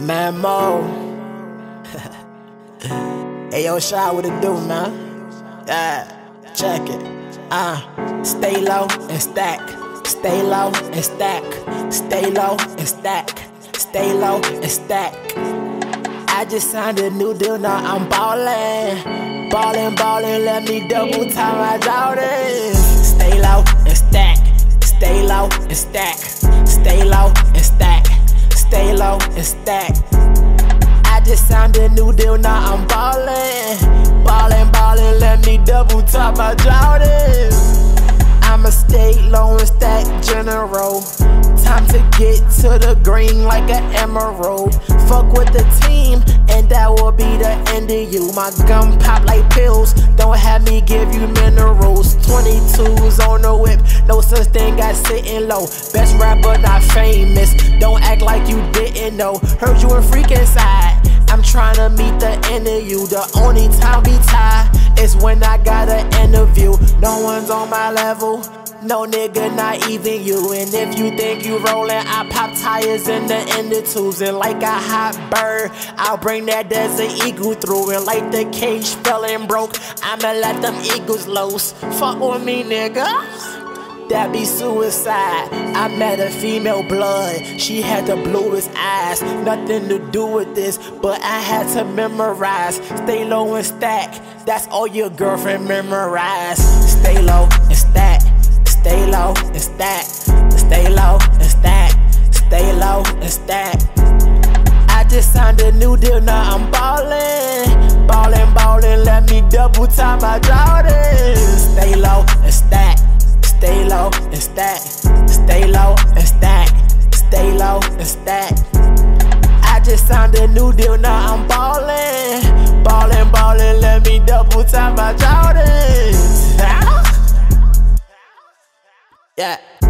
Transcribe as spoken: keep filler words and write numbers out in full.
Mamo. Hey yo, Shy, what it do, man? Yeah, check it. Uh, stay low and stack. Stay low and stack. Stay low and stack. Stay low and stack. I just signed a new deal, now I'm ballin'. Ballin', ballin', let me double time my Jordan. Stay low and stack. Stay low and stack. Stay low and stack. Stay low and stack. I just signed a new deal, now I'm ballin'. Ballin', ballin', let me double top my Jordan. I'ma stay low and stack general. Time to get to the green like an emerald. Fuck with the team, and that will be the end of you. My gum pop like pills, don't have me give you minerals. twenty-twos on the whip, no such thing as sitting low. Best rapper, not famous, don't act like you didn't know. Heard you a freak inside, I'm tryna meet the end of you. The only time we tie is when I got an interview. No one's on my level, no nigga, not even you. And if you think you rollin', I pop tires in the end of twos. And like a hot bird, I'll bring that desert eagle through. And like the cage fell and broke, I'ma let them eagles loose. Fuck with me, nigga, that be suicide. I met a female blood, she had the bluest eyes. Nothing to do with this, but I had to memorize. Stay low and stack, that's all your girlfriend memorize. Stay low and stack. Stay low and stack. Stay low and stack. Stay low and stack. I just signed a new deal, now I'm ballin'. Ballin', ballin', let me double time my Jordan. Stay low and stack. Stay low and stack. Stay low and stack. Stay low and stack. I just signed a new deal, now I'm ballin'. Ballin', ballin', let me double time my Jordan. Yeah.